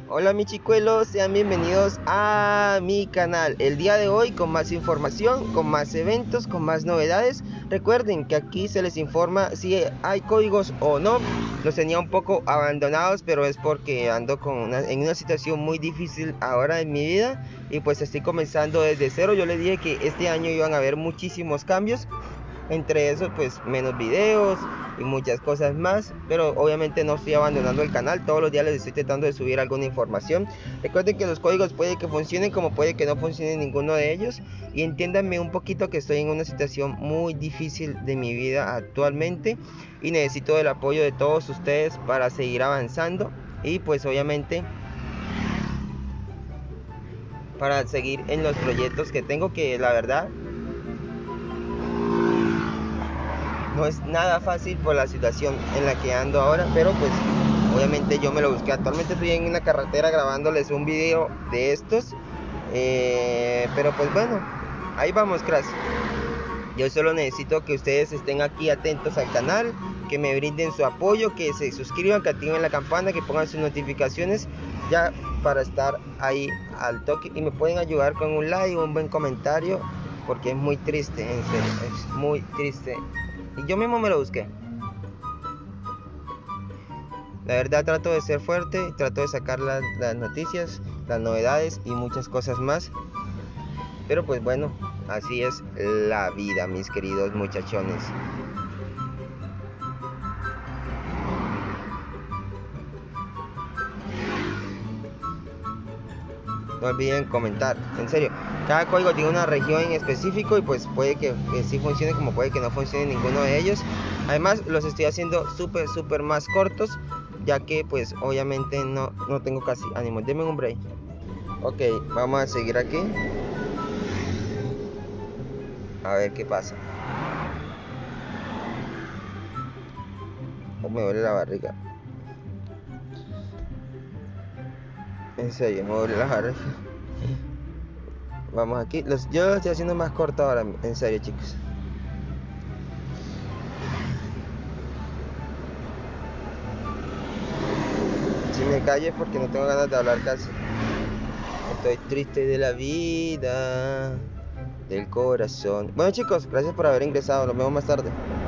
Hola mis chicuelos, sean bienvenidos a mi canal. El día de hoy con más información, con más eventos, con más novedades. Recuerden que aquí se les informa si hay códigos o no. Los tenía un poco abandonados, pero es porque ando en una situación muy difícil ahora en mi vida. Y pues estoy comenzando desde cero. Yo les dije que este año iban a haber muchísimos cambios. Entre eso pues menos videos y muchas cosas más, pero obviamente no estoy abandonando el canal. Todos los días les estoy tratando de subir alguna información. Recuerden que los códigos puede que funcionen como puede que no funcione ninguno de ellos, y entiéndanme un poquito que estoy en una situación muy difícil de mi vida actualmente y necesito el apoyo de todos ustedes para seguir avanzando y pues obviamente para seguir en los proyectos que tengo, que la verdad no es nada fácil por la situación en la que ando ahora, pero pues obviamente yo me lo busqué. Actualmente estoy en una carretera grabándoles un video de estos, pero pues bueno, ahí vamos, cracks. Yo solo necesito que ustedes estén aquí atentos al canal, que me brinden su apoyo, que se suscriban, que activen la campana, que pongan sus notificaciones ya para estar ahí al toque, y me pueden ayudar con un like o un buen comentario, porque es muy triste, en serio, es muy triste. Y yo mismo me lo busqué. La verdad trato de ser fuerte, trato de sacar las noticias, las novedades y muchas cosas más. Pero pues bueno, así es la vida, mis queridos muchachones. No olviden comentar, en serio. Cada código tiene una región en específico y pues puede que sí funcione como puede que no funcione ninguno de ellos. Además los estoy haciendo súper más cortos, ya que pues obviamente no tengo casi ánimo. Denme un break. Ok, vamos a seguir aquí. A ver qué pasa. Oh, me duele la barriga. En serio, me duele la barriga. Vamos aquí. Yo lo estoy haciendo más corto ahora. En serio, chicos. Si me callo es porque no tengo ganas de hablar casi. Estoy triste de la vida, del corazón. Bueno chicos, gracias por haber ingresado. Nos vemos más tarde.